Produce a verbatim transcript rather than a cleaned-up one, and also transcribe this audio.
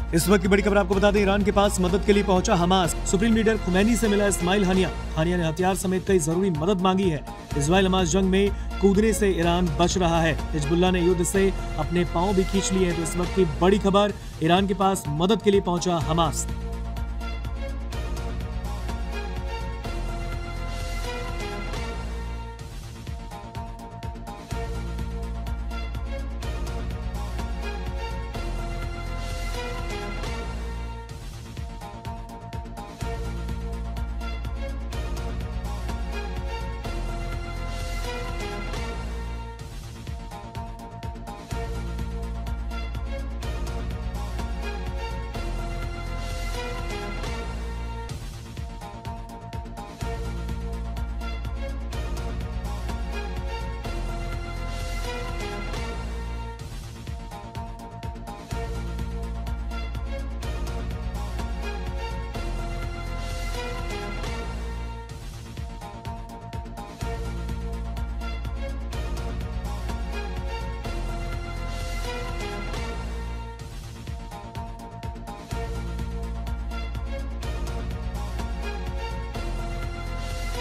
इस वक्त की बड़ी खबर आपको बता दें, ईरान के पास मदद के लिए पहुंचा हमास। सुप्रीम लीडर खुमैनी से मिला इस्माइल हानिया। हानिया ने हथियार समेत कई जरूरी मदद मांगी है। इजराइल हमास जंग में कूदने से ईरान बच रहा है। हिजबुल्लाह ने युद्ध से अपने पांव भी खींच लिए हैं। तो इस वक्त की बड़ी खबर, ईरान के पास मदद के लिए पहुंचा हमास।